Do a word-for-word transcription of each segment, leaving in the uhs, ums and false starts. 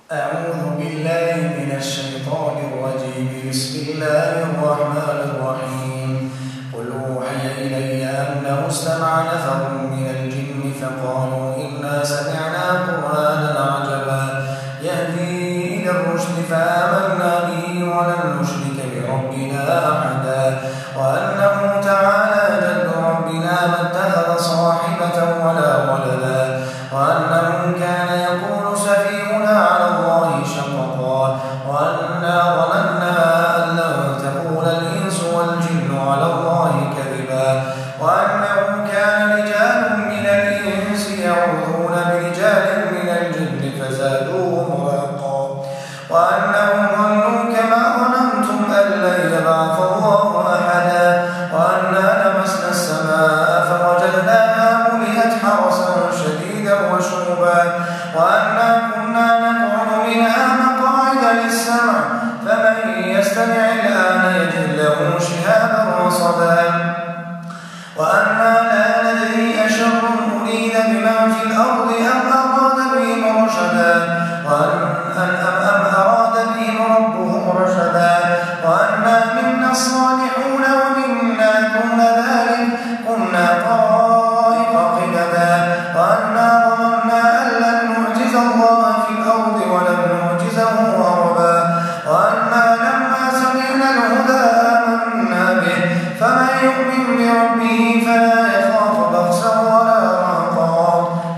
أعوذ بالله من الشيطان الرجيم. بسم الله الرحمن الرحيم. قل أوحي إلي أنه استمع نفر من الجن فقالوا إنا سمعنا قرآنا عجبا يهدي إلى الرشد فآمنا به ولن نشرك بربنا أحدا وأنه تعالى جد ربنا ما اتخذ صاحبة ولا ولدا وأنه كان يقول سفيهنا على الله شططا وأنا ظننا أن لن تقول الإنس والجن على الله كذبا وأنه كان رجال من الإنس يعوذون برجال من الجن فزادوهم رهقا وأنهم ظنوا كما ظننتم أن لن يبعث الله أحدا وأنا لمسنا السماء فوجدناها ملئت حرسا شديدا وشهبا وأنا كنا نقعد منها مقاعد للسمع فمن يستمع الآن يجد له شهابا رصدا وأنا لا ندري أشر أريد بمن في الأرض أم أراد بهم رشدا وأن أم أم أراد بهم ربهم رشدا وأنا منا الصالحون ومنا دون ذلك كنا طرائق قددا وأنا ظننا أن لن نعجز الله في الأرض ولن نعجزه هربا وأنا لما سمعنا الهدى آمنا به فمن يؤمن بربه فلا يخاف بخسا ولا رهقا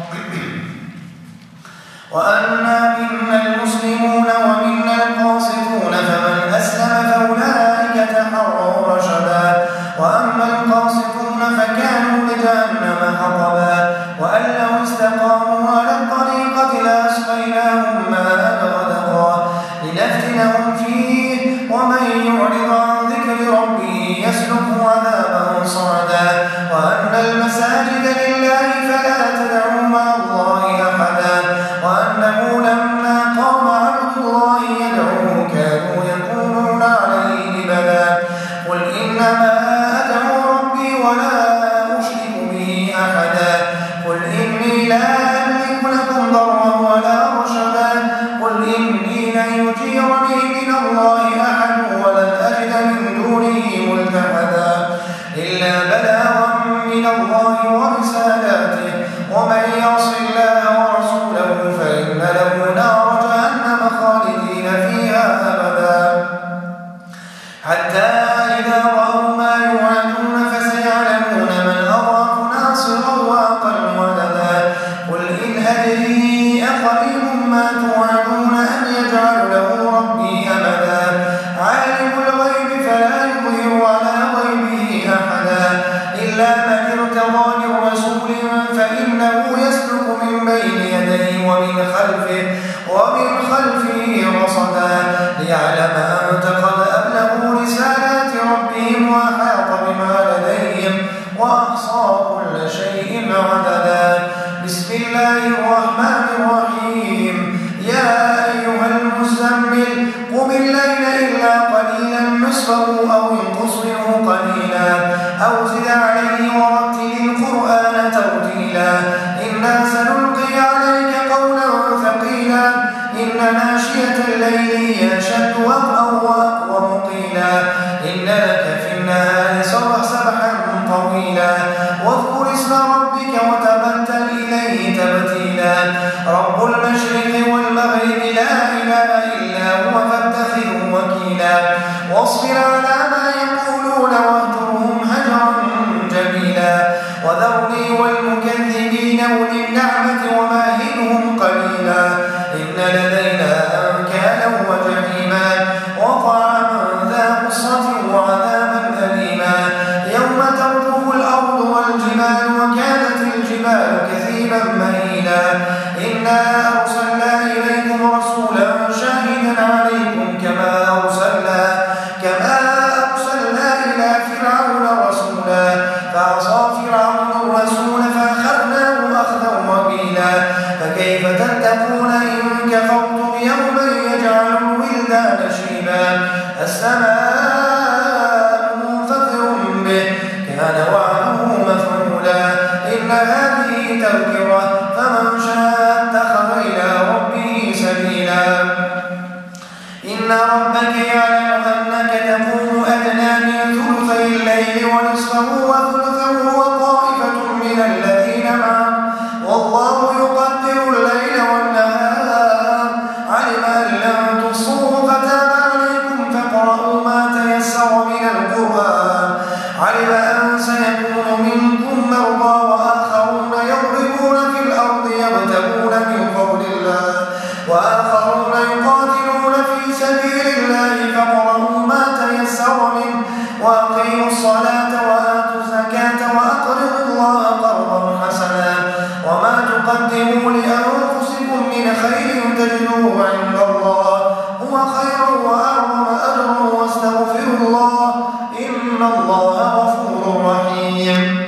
وأنا منا المسلمون ومنا القاسطون فمن أسلم فأولئك تحروا رشدا وأما القاسطون فكانوا لجهنم حطبا وأن لو استقاموا على الطريقة لأسقيناهم ماء غدقا لنفتنهم فيه ومن يعرض عن ذكر ربه يسلكه عذابا صعدا وأن المساجد لله فلا تدعوا مع الله أحدا وأنه لما قام عبد الله يدعوه كانوا يكونون عليه لبدا قل إنما أدعو ربي ولا أشرك به أحدا قل إني لا أملك لكم ضرا ولا رشدا قل إني لن يجيرني من الله أحد ولن أجد من دونه ملتحدا إلا بلاغا من الله ورسالاته ومن يعص الله ورسوله فإن له نار جهنم خالدين فيها أبدا حتى إذا رأوا ما يوعدون فسيعلمون من أضعف ناصرا وأقل مددا قل إن أدري أقريب ما توعدون أم يجعل له ربي أمدا عالم الغيب فلا يظهر على غيبه أحدا إلا من ارتضى من رسول فإنه يسلك من بين يديه ومن خلفه ومن خلفه رصدا ليعلم أن قد أبلغوا رسالات ربهم وأحاط بما لديهم وأحصى كل شيء عددا بسم الله الرحمن الرحيم يا أيها المزمل قم الليل إلا قليلا نصفه أو انقص منه قليلا أو زد عليه ورتل القرآن ترتيلا إنا سنلقي عليك قولا ثقيلا إن ناشية الليل هي أشد وأقوى ومقيلا إن لك في النهار سبحا طويلا واذكر اسم ربك وتبتل إليه تبتيلا رب المشرق والمغرب لا إله إلا هو فاتخذه وكيلا واصبر على ما يقولون واهجرهم هجرا جميلا وذرني والمكذبين أولي النعمة ومهلهم قليلا إن لدينا أنكالا وجحيما وطعاما ذا غصة وعذابا أليما يوم ترجف الأرض والجبال وكانت الجبال كثيبا مهيلا إنا أرسلنا إليكم رسولا شاهدا عليكم كما أرسلنا كما أرسلنا إلى فرعون رسولا فعصى فرعون الرسول فأخذناه أخذا وبيلا فكيف تتقون إن كفرتم يوما يجعل الولدان شيبا السماء منفطر به كان وعده مفعولا إن هذه تذكرة فمن شاء اتخذ إلى ربه سبيلا إن ربك يعلم أنك تقوم أدنى من ثلثي الليل ونصفه وثلثه وطائفة من الذين معك والله يقدر الليل والنهار علم أن لن تحصوه فتاب عليكم فاقرؤوا ما تيسر من القرآن علم أن سيكون منكم مرضى وآخرون يضربون في الأرض يبتغون من فضل الله وآخرون يقاتلون في سبيل الله فاقرؤوا ما تيسر منه وأقيموا الصلاة وآتوا الزكاة وأقرضوا الله قرضا حسنا وما تقدموا لأنفسكم من خير تجدوه عند الله هو خيرا وأعظم أجرا واستغفروا الله إن الله غفور رحيم.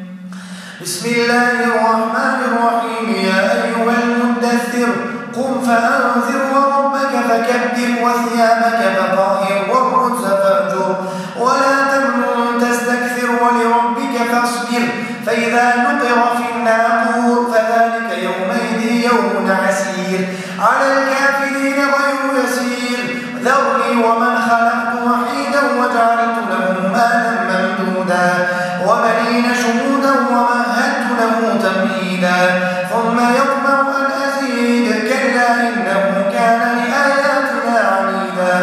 بسم الله الرحمن الرحيم. يا أيها المدثر قم فأنذر وربك فكبر وثيابك فطهر والرجز فاهجر ولا تمنن تستكثر ولربك فاصبر فإذا نقر في الناقور فذلك يومئذ يوم عسير على الكافرين غير يسير ذرني ومن خلقت وحيدا وجعلت له مالا ممدودا وبنين شهودا ومهدت له تمهيدا ثم يطمع أن أزيد كلا إنه كان لآياتنا عنيدا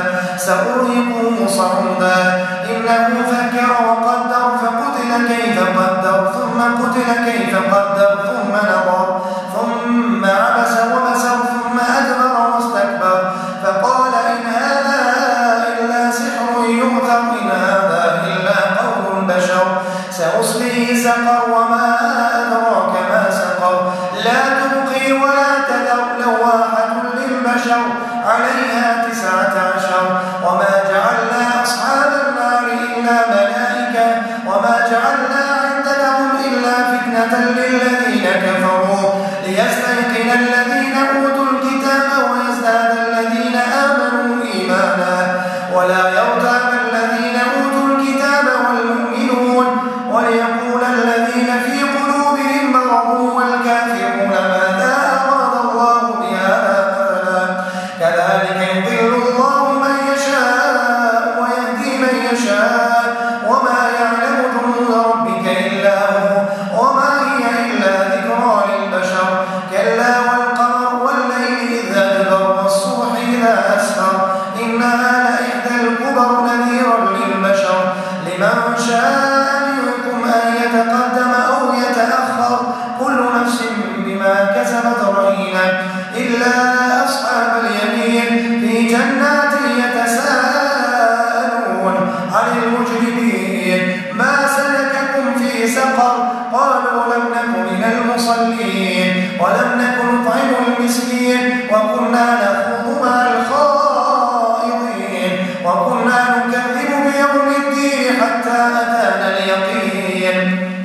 سأرهقه صعودا إنه فكر وقدر فقتل كيف قدر ثم قتل كيف قدر ثم نظر ثم عبس وبسر ثم أدبر واستكبر فقال إن هذا إلا سحر يؤثر إن هذا إلا قول البشر سأصليه سقر وما أدراك ما سقر لا تبقي ولا تذر لواحة للبشر عليها تسعة عشر وما جعلنا أصحاب النار إلا ملائكة وما جعلنا عدتهم إلا فتنة للذين كفروا ليستيقن الذين أوتوا الكتاب ويزداد الذين آمنوا إيمانا ولا يرتاب الذين أوتوا الكتاب والمؤمنون وليقول الذين في قلوبهم مرض والكافرون ماذا أراد الله بهذا مثلا كذلك يضل الله من يشاء ويهدي من يشاء وما يعلم جنود ربك إلا هو وما هي إلا ذكرى للبشر كلا والقمر والليل إذ أدبر والصبح إذا أسفر إنها لإحدى الكبر نذيرا للبشر لمن شاء منكم أن يتقدم أو يتأخر كل نفس بما كسبت رهينة إلا أصحاب اليمين في جنات يتساءلون عن المجرمين ما سلككم في سقر قالوا لم نك من المصلين ولم نك نطعم المسكين وكنا نخوض مع الخائضين وكنا نكذب بيوم الدين حتى أتانا اليقين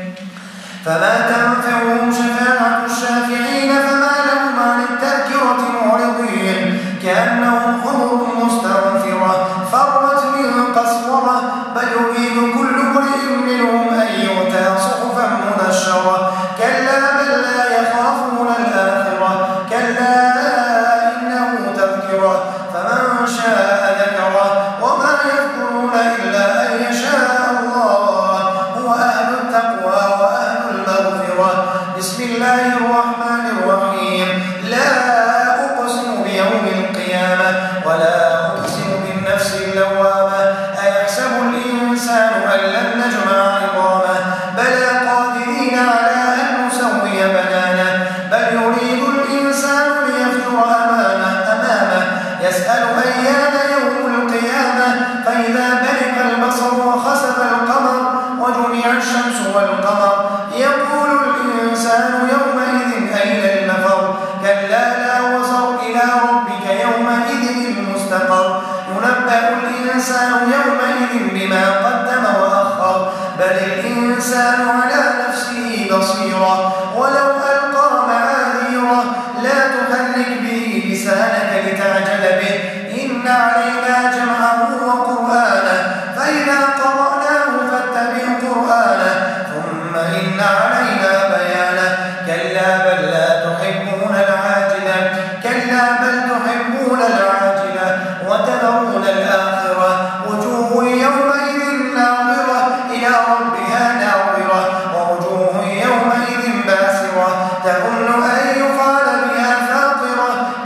فما تنفعهم شفاعة الشافعين فما لهم عن التذكرة معرضين كأنهم حمر مستنفرة فرت من قسورة بل يريد كل امرئ منهم أن يؤتى صحفا منشرة كلا بل لا يخافون الآخرة كلا إنه تذكرة فمن شاء ذكره وما يذكرون إلا أن يشاء الله هو أهل التقوى وأهل المغفرة. بسم الله الرحمن الرحيم. لا أقسم بيوم القيامة ولا أقسم بالنفس اللوامة أيحسب الإنسان أن لن نجمع عظامه بلى قادرين على أن نسوي بنانه بل يريد الإنسان ليفجر أمامه أمامه يسأل أيان يوم القيامة فإذا برق البصر وخسف القمر وجمع الشمس والقمر يقول الإنسان يومئذ أين المفر كلا لا وزر إلى ربك يومئذ المستقر ينبأ الإنسان يومئذ بما قدم وأخر بل الإنسان على نفسه بصيرة ولو ألقى معاذيره لا تحرك به لسانك لتعجل به إن علينا جمعه وقرآنه فإذا قرأناه فاتبع قرآنه ثم إن علينا بيانه كلا بل لا تحبون العاجلة كلا بل تحبون العاجلة وتذرون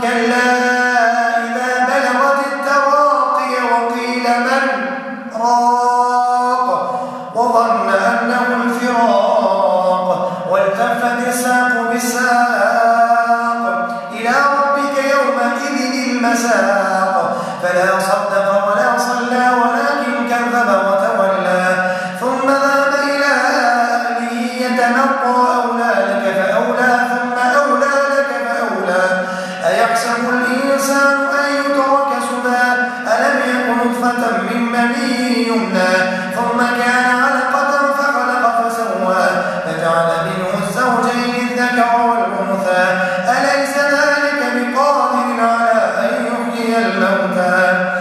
كلا إذا بلغت التراقي وقيل من راق وظن أنه الفراق والتفت الساق بالساق إلى ربك يومئذ المساق فلا صدق ولا صلى ولكن كذب وتولى ثم ذهب إلى أهله يتمطى أولى لك فأولى ثم أولى لك فأولى أيحسب الإنسان أن يترك سدى ألم يكن نطفة من مني يمنى ثم كان علقة فخلق فسوى فجعل منه الزوجين الذكر والأنثى أليس ذلك بقادر على أن يحيي الموتى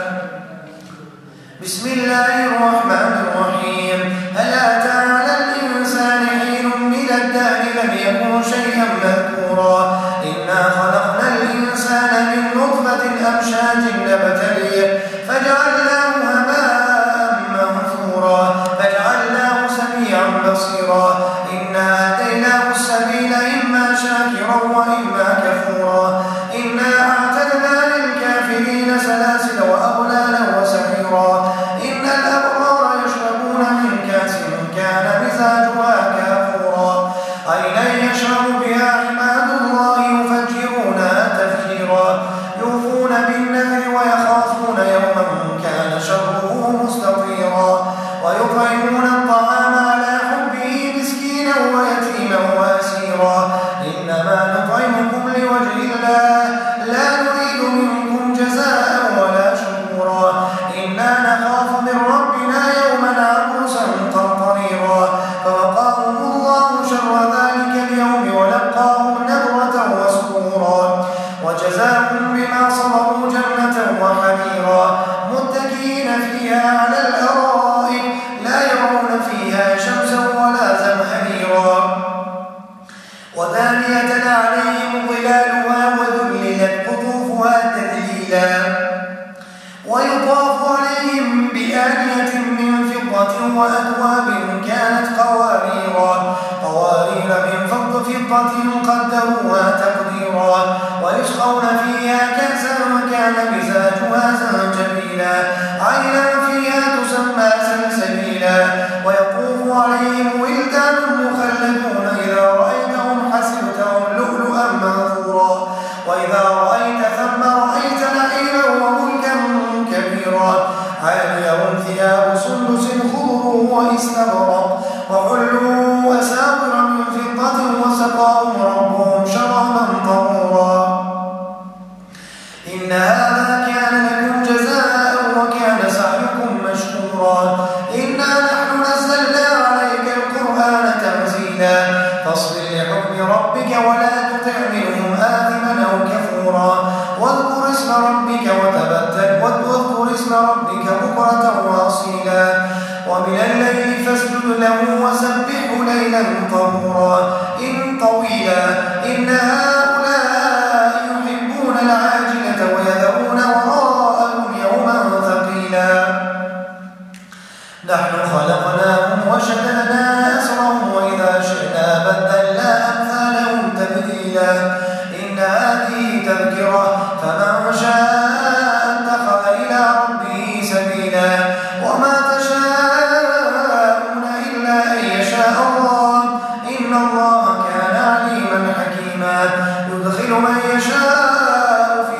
بسم الله الرحمن الرحيم هل أتى على الإنسان حين من الدهر لم يكن شيئا مذكورا إنا خلقنا الإنسان من نطفة أمشاج نبتليه فجعلناه هباء منثورا فجعلناه سميعا بصيرا إنا هديناه السبيل إما شاكرا وإما كفورا إنا أعتدنا للكافرين سلاسل وأغلالا وسعيرا إن الأبرار يشربون من كأس كان مزاجها كافورا عينا يشرب بها عباد الله يفجرونها تفجيرا يوفون بالنذر ويخافون يوما كان شره مستطيرا ويطعمون الطعام على حبه مسكينا ويتيما واسيرا إنما نطعمكم لوجه الله لا نريد منكم جزاء ولا شكورا إنا نخاف من ربنا يوما عبوسا قمطريرا فوقاهم الله شر ذلك اليوم ولقاهم نضرة وسرورا وجزاهم بما صبروا جنة وحريرا متكئين فيها على الأرائك لا يرون فيها شمسا ولا زمهريرا ودانية عليهم ظلالها وذللت قطوفها تذليلا ويطاف عليهم بآنية من فضة وأكواب كانت قواريرا قوارير من فضة قدروها تقديرا ويسقون فيها كأسا كان مزاجها زنجبيلا عينا فيها تسمى سلسبيلا ويطوف عليهم ولدان مخلدون إذا رأيتهم حسبتهم لؤلؤا منثورا وإذا رأيت ثم رأيت نعيما وملكا كبيرا عاليهم ثياب سندس خضر واستبرق وحلوا أساور من فضة وسقاهم ربهم شرابا طهورا إن هذا كان لكم جزاء وكان سعيكم مشكورا إنا نحن نزلنا عليك القرآن تنزيلا فاصبر لحكم ربك ولا تطع منهم آثما أو كفورا واذكر اسم ربك وتبتل واذكر اسم ربك بكرة وأصيلا ومن الليل فاسجد له وسبحه ليلا طهورا إن طويلا إن هؤلاء يحبون العاجلة ويذرون وراءهم يوما ثقيلا نحن خلقناهم وشددنا أسرهم وإذا شئنا بدلنا أمثالهم تبديلا إن هذه تذكرة فمن شاء اتخذ إلى ربه سبيلا وما تشاءون إلا أن يشاء الله إن الله كان عليما حكيما يدخل من يشاء في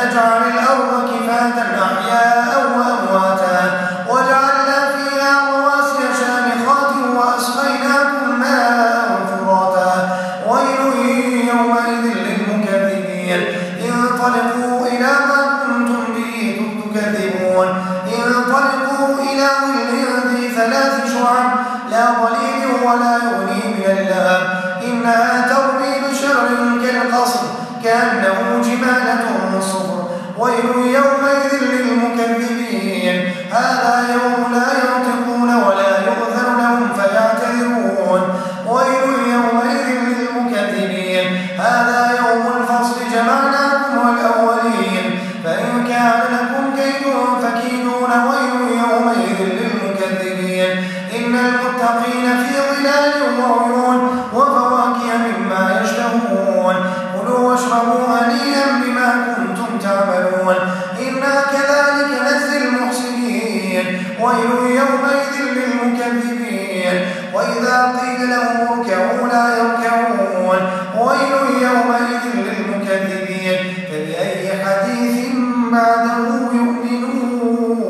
نجعل الأرض كفاتا أحياء وأمواتا وجعلنا فيها رواسي شامخات وأسقيناكم ماء فراتا ويل يومئذ للمكذبين انطلقوا إلى ما كنتم به تكذبون انطلقوا إلى ظل ذي ثلاث شعب لا ظليل ولا يغني من اللهب إنها ترمي بشرر كالقصر كأنه جمالة صفر ويل يومئذ للمكذبين هذا يوم لا ينطقون ولا يؤذن لهم فيعتذرون ويل يومئذ للمكذبين هذا يوم الفصل جمعناكم والأولين فإن كان لكم كيد فكيدون ويل يومئذ للمكذبين إن المتقين في ظلال وعيون وفواكه مما يشتهون كلوا واشربوا هنيئا بما كنتم تعملون إنا كذلك نجزي المحسنين ويل يومئذ للمكذبين وإذا قيل لهم اركعوا لا يركعون ويل يومئذ للمكذبين فبأي حديث بعده يؤمنون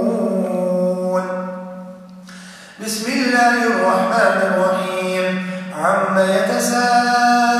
بسم الله الرحمن الرحيم عما يتساءلون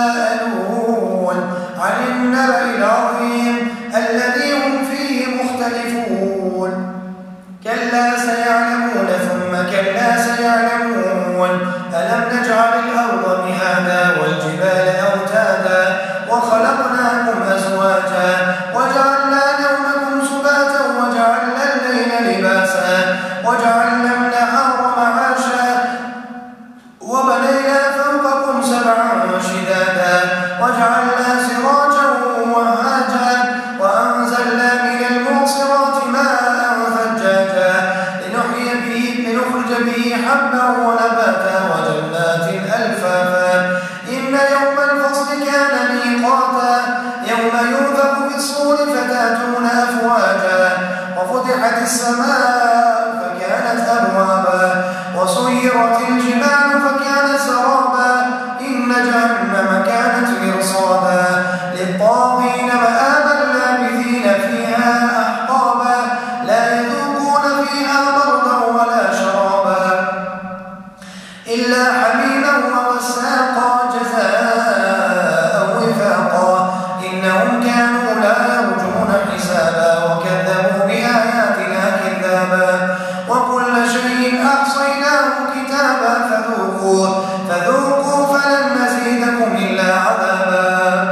عن النبأ العظيم الذي هم فيه مختلفون كلا سيعلمون ثم كلا سيعلمون ألم نجعل الأرض مهادا والجبال أوتادا وخلقناكم أزواجا وجعلنا نومكم سباتا وجعلنا الليل لباسا وجعلنا النهار معاشا وبنينا فوقكم سبعا شدادا وجعلنا سراجا وهاجا وأنزلنا من المعصرات ماء ثجاجا لنحيي به لنخرج به حبا ونباتا وجنات ألفافا إن يوم الفصل كان ميقاتا يوم ينفخ في الصور فتأتون أفواجا وفتحت السماء فكانت أبوابا وسيرت الجبال فكانت سرابا إن جهنم كانت مرصادا للطاغين مآبا لابثين فيها أحقابا لا يذوقون فيها بردا ولا شرابا إلا حميما وغساقا جزاء وفاقا إنهم كانوا لا يرجون حسابا وكذبوا بآياتنا كذابا وكل شيء أحصيناه كتابا فذوقوه فذوقوا فلن نزيدكم إلا عذابا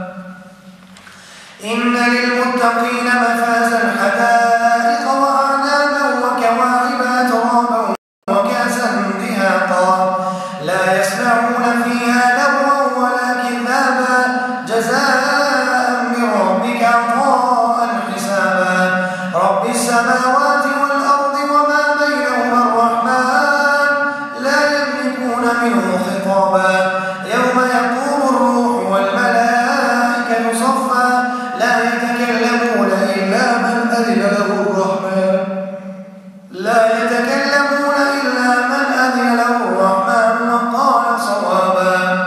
إن للمتقين مفازا حدائق وأعنابا وكواعب أترابا وكأسا دهاقا لا يسمعون فيها لغوا ولا كذابا جزاء من ربك عطاء حسابا رب السماوات والأرض وما بينهما الرحمن لا يملكون منه خطابا يوم يقوم الروح والملائكة صفا لا يتكلمون إلا من أذن له الرحمن لا يتكلمون إلا من أذن له الرحمن وقال صوابا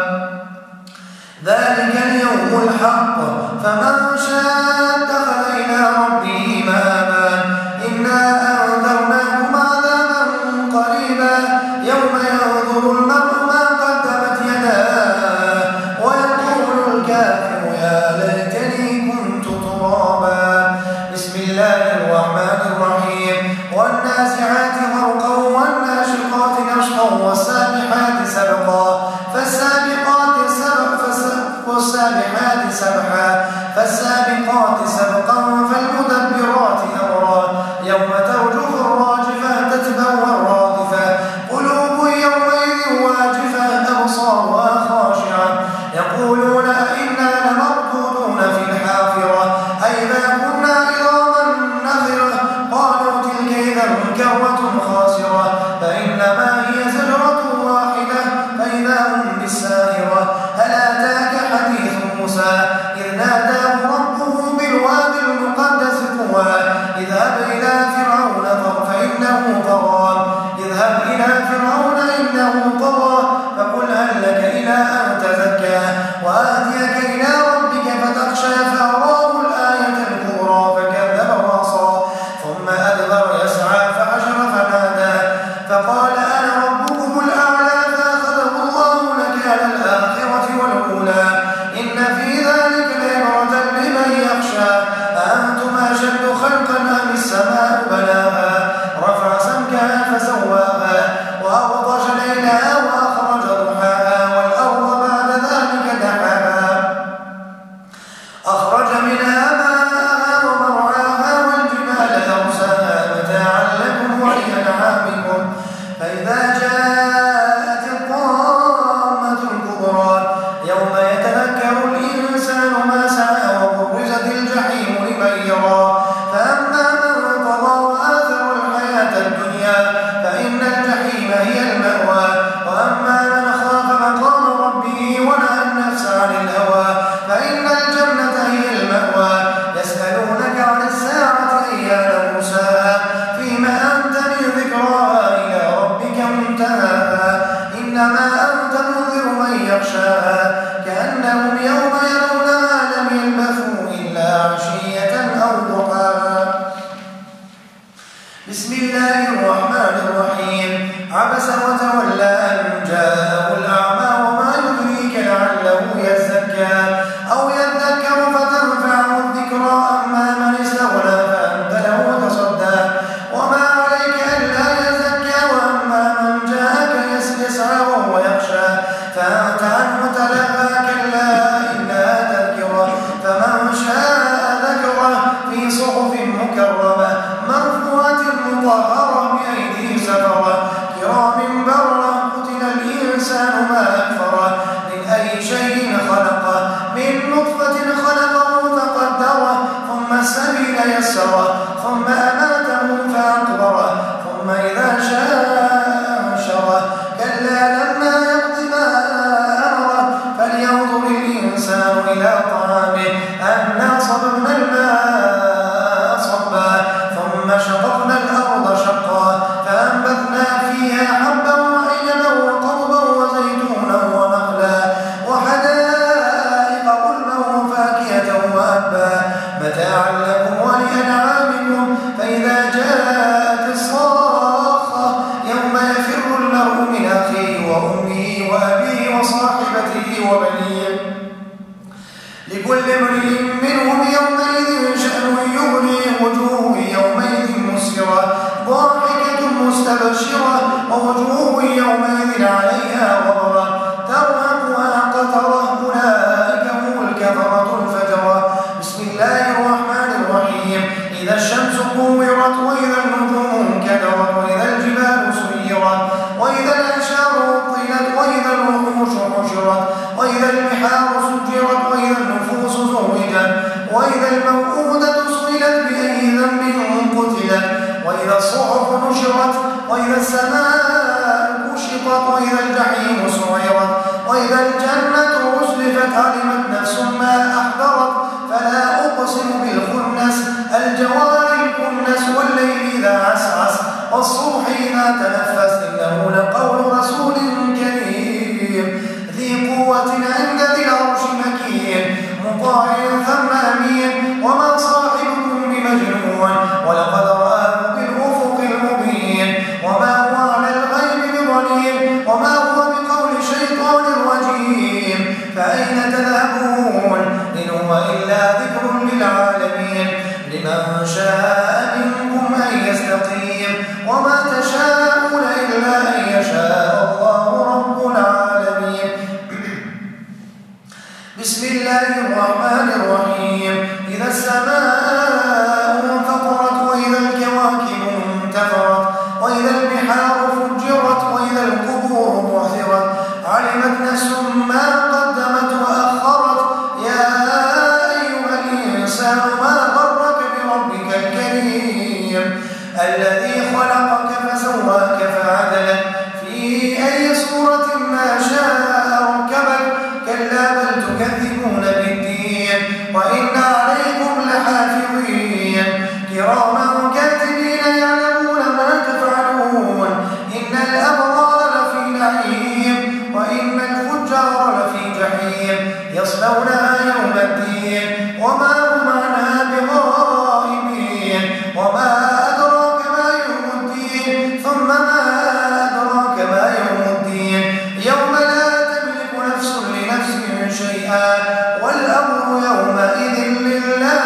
ذلك اليوم الحق فمن شاء اتخذ إلى ربه مآبا إنا أنذرناكم عذابا قريبا يوم ينظر المرء ما قدمت يداه ويقول الكافر يا ليتني كنت ترابا بسم الله الرحمن الرحيم والنازعات غرقا والناشقات نشطا والسابحات سبقا فالسابقات سبقا والسابحات سبحا فالسابقات سبقا فالمدبرات أمرا يوم ترجف الراجفة تتبوى الرادفة قلوب يومئذ واجفة أبصارها خاشعة يقولون أئنا لمردودون في الحافرة أئذا كنا عظاما نخرة قالوا تلك إذا كرة خاسرة فإنما هي زجرة واحدة فإذا هم بالساهرة هل أتاك حديث موسى إذ ناداه ربه بالوادي المقدس طوى اذهب إلى فرعون فإنه طغى اذهب إلى فرعون إنه طغى فقل هل لك إلى أن تزكى وآتيك إلى ربك فتخشى فأراه الآية الكبرى يسره ثم أماته فأقبره ثم إذا شاء أنشره كلا لما يقض ما أمره فلينظر الإنسان إلى طعامه أنا صببنا الماء صبا ثم شققنا الأرض شقا فأنبتنا فيها حبا وعنبا وقضبا وزيتونا ونخلا وحدائق غلبا وفاكهة وأبا متاعا لكم ولأنعامكم فإذا جاءت الصاخة يوم يفر المرء من أخيه وأمه وأبيه وصاحبته وبنيه لكل امرئ منهم يومئذ شأن يغنيه وجوه يومئذ مسفرة ضاحكة مستبشرة ووجوه يومئذ عليها غبرة ترهقها قترة أولئك هم الكفرة الفجرة بسم الله الرحمن الرحيم إذا الشمس كورت وإذا النجوم انكدرت وإذا الجبال سيرت وإذا الأنشار عطلت وإذا الوحوش حشرت وإذا البحار سجرت وإذا النفوس زوجت وإذا الموءودة سئلت بأي ذنب قتلت وإذا الصحف نشرت وإذا السماء كشطت وإذا الجحيم سعرت وإذا الجنة أزلفت علمت نفس ما أحضرت فلا أقسم بالخنس الجوار الكنس والليل إذا عسعس والصبح إذا تنفس إنه لقول رسول كريم ذي قوة عند ذي العرش مكين مطاع ثم أمين وما صاحبكم بمجنون ولقد رآه بالأفق المبين وما هو على الغيب بضنين وما هو بقول شيطان رجيم فأين تذهبون إن هو إلا ذكر للعالمين لمن شاء منكم أن يستقيم وما تشاءون إلا أن يشاء الله رب العالمين بسم الله الرحمن الرحيم إذا السماء انفطرت وإذا الكواكب انتثرت وإذا البحار فجرت وإذا القبور بعثرت علمت نفس ما قدمت وأخرت يا أيها الإنسان ما غرك بربك الكريم الذي خلقك فسواك فعدلك في أي صورة ما شاء ركبك كلا بل تكذبون بالدين وإن عليكم لحافظين كراما كاتبين يعلمون ما تفعلون إن الأبرار لفي نعيم وإن الفجار لفي جحيم يصلونها يوم الدين وما هم عنها بغائبين وما أدراك ما يوم الدين ثم ما أدراك ما يوم الدين يوم لا تملك نفس لنفس شيئا والأمر يومئذ لله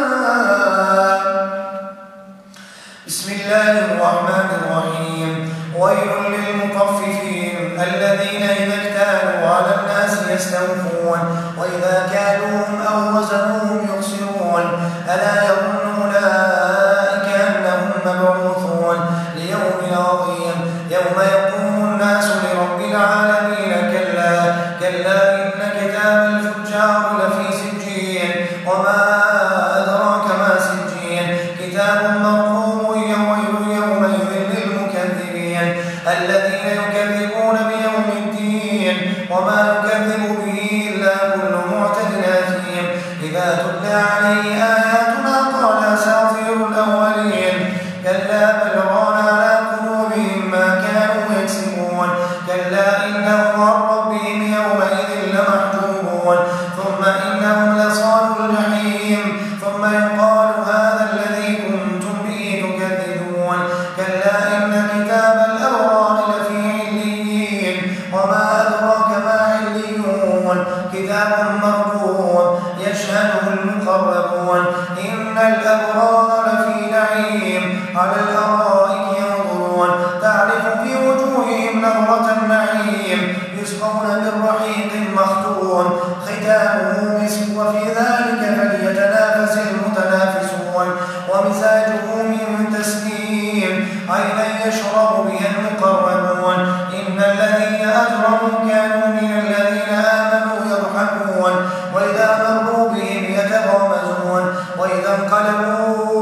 بسم الله الرحمن الرحيم ويل للمطففين الذين إذا اكتالوا على الناس يستوفون وإذا كالوهم أو وزنوهم يخسرون ألا يظن أولئك أنهم مبعوثون ليوم عظيم يوم يقوم الناس لرب العالمين كلا كلا إن كتاب الفجار لفي سجين وما أدراك ما سجين كتاب مرقوم ويل يومئذ للمكذبين الذين يكذبون بيوم الدين وما يكذب به إلا كل معتد أثيم إذا تتلى عليه آياتنا قال أساطير الأولين كلا بل ران على قلوبهم ما كانوا يكسبون كلا إنهم عن ربهم يومئذ لمحجوبون ثم إنهم لصالوا الجحيم ثم يقال هذا الذي كنتم به تكذبون كلا إن كتاب الأبرار لفي عليين وما أدراك ما عليون كتاب مرقوم يشهده المقربون إن الأبرار لفي نعيم على الأرائك ينظرون تعرف في وجوههم نظرة النعيم يسقون من رحيق مختوم ختامه مسك وفي ذلك فليتنافس المتنافسون ومزاجه من تسنيم عينا يشرب بها المقربون إن الذين أجرموا كانوا من الذين آمنوا يضحكون وإذا مروا بهم يتغامزون وإذا انقلبوا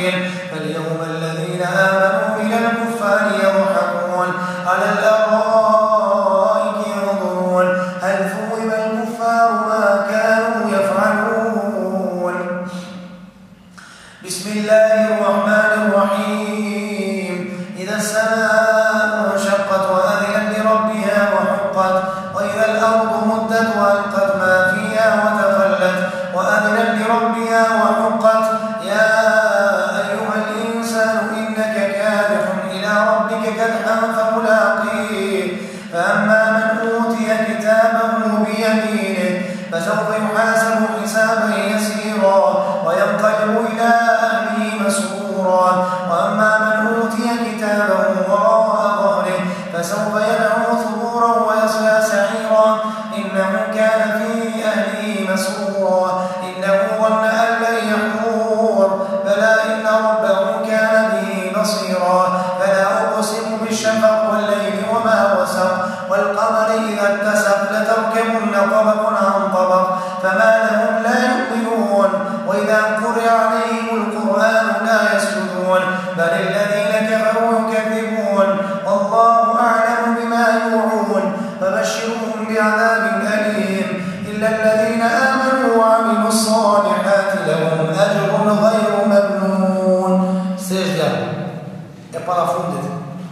الرحيم. فاليوم الذين آمنوا من الكفار يضحكون على الأرائك ينظرون هل ثوب الكفار ما كانوا يفعلون. بسم الله الرحمن الرحيم. إذا السماء انشقت وأذنت لربها وحقت وإذا الأرض مدت وألقت ما فيها وتخلت وأذنت لربها وحقت. يا أيها الإنسان إنك كادح إلى ربك كدحا فملاقيه. فأما من أوتي كتابه بيمينه فسوف يحاسب حسابا يسيرا وينقلب إلى أهله مسرورا. وأما من أوتي كتابه وراء ظهره فسوف يدعو ثبورا ويصلى سعيرا إنه كان في أهله مسرورا إنه ظن أن لن يحور بلى إن ربه كان به بصيرا. فلا أقسم بالشفق والليل وما وسق والقمر إذا اتسق لتركبن طبقا عن طبق فما لهم لا يؤمنون. وإذا قرئ عليهم القرآن لا يسجدون بل الذين كفروا يكذبون والله أعلم بما يوعون. فبشرهم بعذاب أليم إلا الذين آمنوا وعملوا الصالحات لهم أجر غير ممنون. سجدة é para fundo.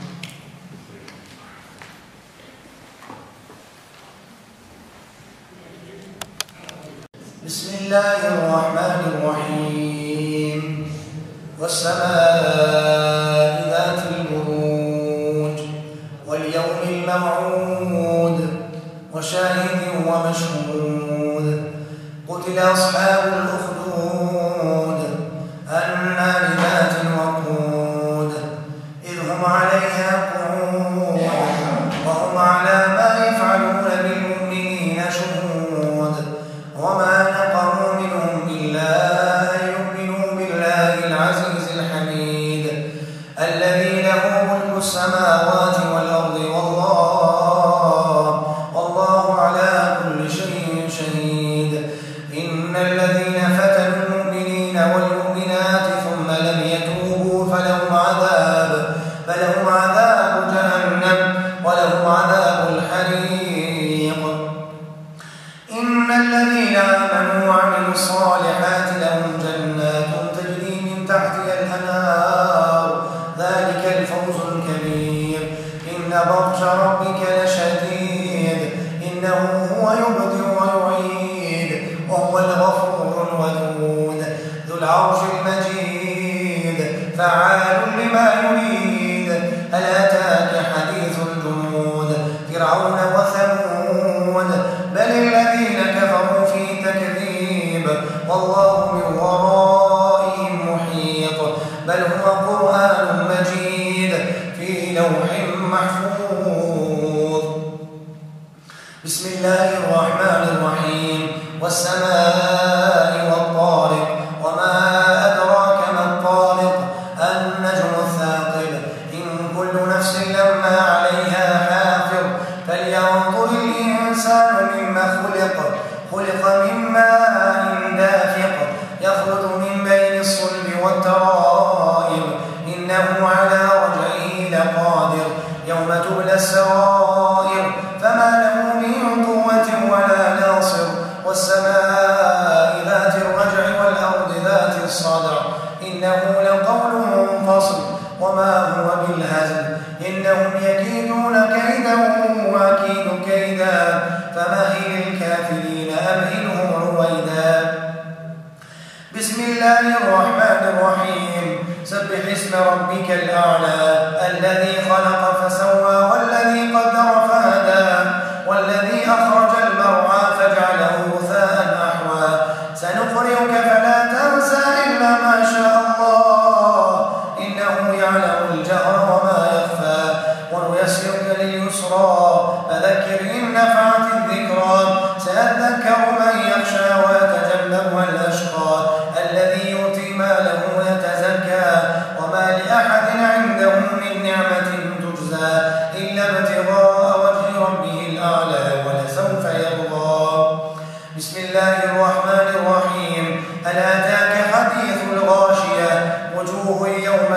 بسم الله الرحمن الرحيم. والسماء ذات البروج واليوم الموعود وشاهد ومشهود. قتل أصحاب الأخدود النار ذات الوقود إذ هم عليها قعود وهم على ما يفعلون بالمؤمنين شهود. وما نقموا منهم إلا أن يؤمنوا بالله العزيز الحميد الذي له ملك السماوات والأرض والله والله على كل شيء شهيد. إن الذين فتنوا المؤمنين والمؤمنات ثم لم يتوبوا فلهم عذاب فلهم عذاب جهنم ولهم عذاب الحريق. إن الذين آمنوا وعملوا الصالحات لهم جنات تجري من تحتها الأنهار ذلك الفوز الكبير. إن بطش ربك لشديد إنه هو يبدئ ويعيد وهو الغفور الودود ذو العرش المجيد فعال لما يريد. هل أتاك حديث الجنود فرعون وثمود بل الذين كفروا في تكذيب والله من ورائهم محيط بل هو قرآن مجيد في لوح محفوظ. بسم الله الرحمن الرحيم. والسماء والطارق وما أدراك ما الطارق النجم الثاقب إن كل نفس لما عليها حافظ. فلينظر الإنسان مما خلق خلق من ماء دافق يخرج من بين الصلب والترائب إنه على رجعه لقادر يوم تبلى السرائر فما له من قوة ولا ناصر. والسماء ذات الرجع والأرض ذات الصدع إنه لقول منفصل وما هو بالهزل إنهم يكيدون كيدا وأكيد كيدا فمهل الكافرين أمهلهم رويدا. بسم الله الرحمن الرحيم. سبح اسم ربك الأعلى الذي خلق فسوى والذي قدر فهدى والذي أخرج المرعى فجعله غثاء أحوى. سنقرئك فلا تنسى إلا ما شاء الله إنه يعلم الجهر وما يخفى ونيسرك لليسرى فذكر إن نفعت الذكرى. سيذكر من يخشى ويتجنبها الأشقى الذي يؤتي ماله يتزكى وما لأحد عنده من نعمة تجزى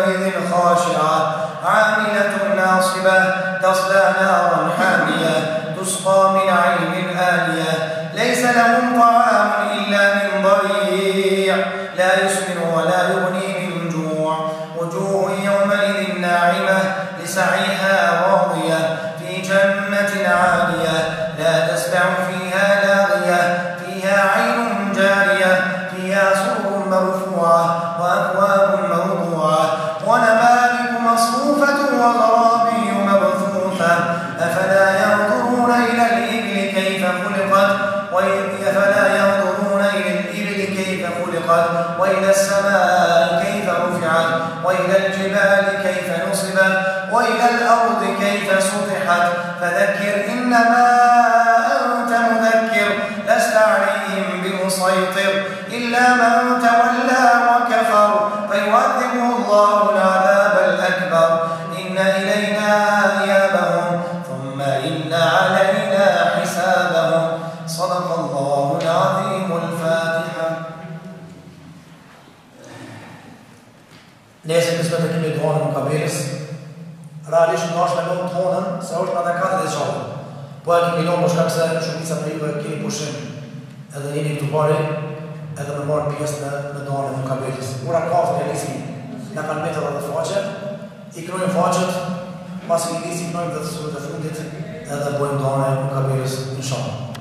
يومئذ خاشعة عاملة ناصبة تصلى نارا حامية تسقى من عين آنية ليس لهم طعام إلا من ضريع لا يسمن ولا يغني من جوع وجوه يومئذ ناعمة لسعيها راضية في جنة عالية لا تسمع فيها لاغية فيها عين جارية فيها سرر مرفوعة وأكواب موضوعة ونمارق مصفوفة وغرابي مبثوثة أفلا ينظرون إلى الإبل كيف خلقت أفلا ينظرون إلى الإبل كيف خلقت وإلى السماء كيف رفعت وإلى الجبال كيف نصبت وإلى الأرض كيف سطحت فذكر إنما أنت مذكر لست عليهم بمسيطر إلا من تولى وكفر فيعذبه الله العذاب الأكبر إن إلينا إيابهم ثم إن علينا حسابهم صدق الله العظيم. الفاتحة. Nesër kësmet e kemi duanën në kabelis, realisht në është me lonë tonën, se është në dhe katër dhe shatë. Po e kemi lonë më shkak se shumica për juve kemi pushim edhe jeni këtu pari, edhe me marë pjesë në, në duanën në kabelis. Ura kafën e lisi në kanë metër dhe faqe, i krojnë faqet, pas i lisi krojnë dhe të surët e fundit, edhe bojnë duanën në kabelis në shatë.